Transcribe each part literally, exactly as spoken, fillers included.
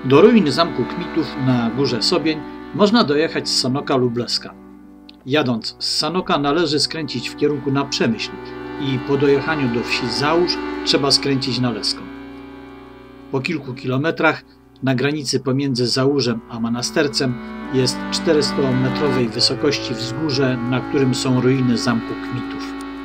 Do ruin zamku Kmitów na górze Sobień można dojechać z Sanoka lub Leska. Jadąc z Sanoka należy skręcić w kierunku na Przemyśl i po dojechaniu do wsi Załóż trzeba skręcić na Leską. Po kilku kilometrach na granicy pomiędzy Załużem a Monastercem jest czterystometrowej wysokości wzgórze, na którym są ruiny zamku Kmitów.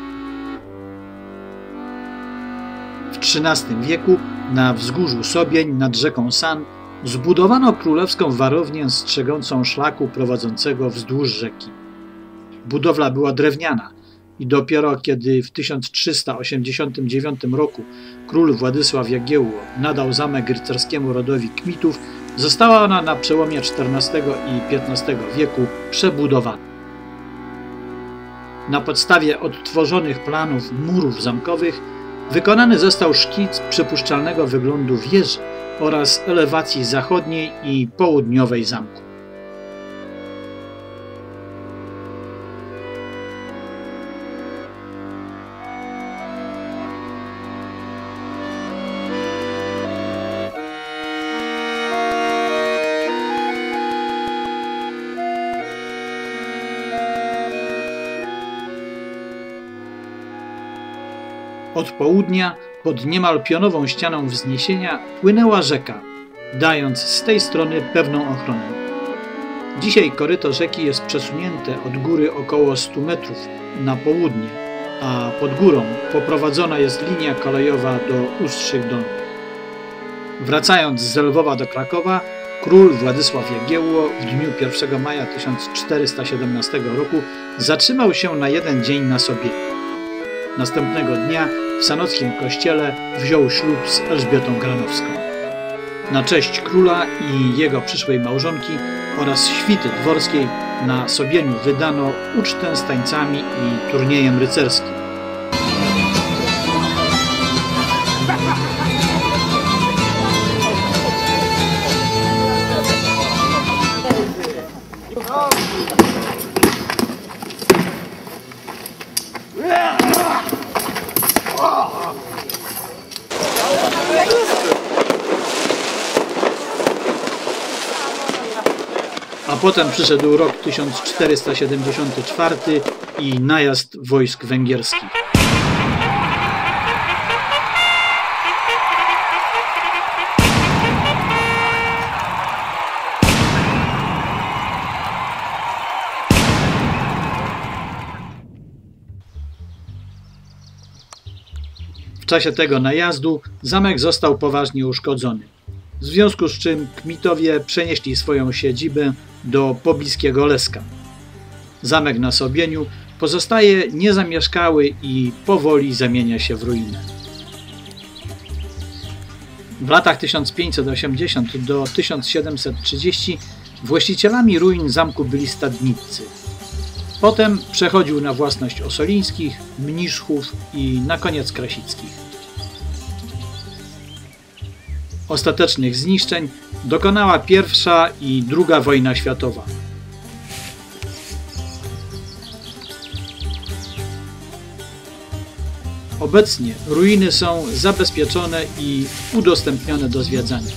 W trzynastym wieku na wzgórzu Sobień nad rzeką San zbudowano królewską warownię strzegącą szlaku prowadzącego wzdłuż rzeki. Budowla była drewniana i dopiero kiedy w tysiąc trzysta osiemdziesiątym dziewiątym roku król Władysław Jagiełło nadał zamek rycerskiemu rodowi Kmitów, została ona na przełomie czternastego i piętnastego wieku przebudowana. Na podstawie odtworzonych planów murów zamkowych wykonany został szkic przypuszczalnego wyglądu wieży oraz elewacji zachodniej i południowej zamku. Od południa, pod niemal pionową ścianą wzniesienia, płynęła rzeka, dając z tej strony pewną ochronę. Dzisiaj koryto rzeki jest przesunięte od góry około stu metrów na południe, a pod górą poprowadzona jest linia kolejowa do Ustrzyk Dolnych. Wracając z Lwowa do Krakowa, król Władysław Jagiełło w dniu pierwszego maja tysiąc czterysta siedemnastego roku zatrzymał się na jeden dzień na Sobieniu. Następnego dnia w sanockim kościele wziął ślub z Elżbietą Granowską. Na cześć króla i jego przyszłej małżonki oraz świty dworskiej na Sobieniu wydano ucztę z tańcami i turniejem rycerskim. A potem przyszedł rok tysiąc czterysta siedemdziesiąty czwarty i najazd wojsk węgierskich. W czasie tego najazdu zamek został poważnie uszkodzony, w związku z czym Kmitowie przenieśli swoją siedzibę do pobliskiego Leska. Zamek na Sobieniu pozostaje niezamieszkały i powoli zamienia się w ruinę. W latach tysiąc pięćset osiemdziesiątym do tysiąc siedemset trzydziestego właścicielami ruin zamku byli stadniccy. Potem przechodził na własność Osolińskich, Mniszchów i na koniec Krasickich. Ostatecznych zniszczeń dokonała pierwsza i druga wojna światowa. Obecnie ruiny są zabezpieczone i udostępnione do zwiedzania.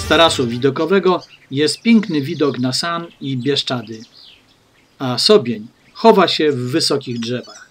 tarasu widokowego jest piękny widok na San i Bieszczady, a Sobień chowa się w wysokich drzewach.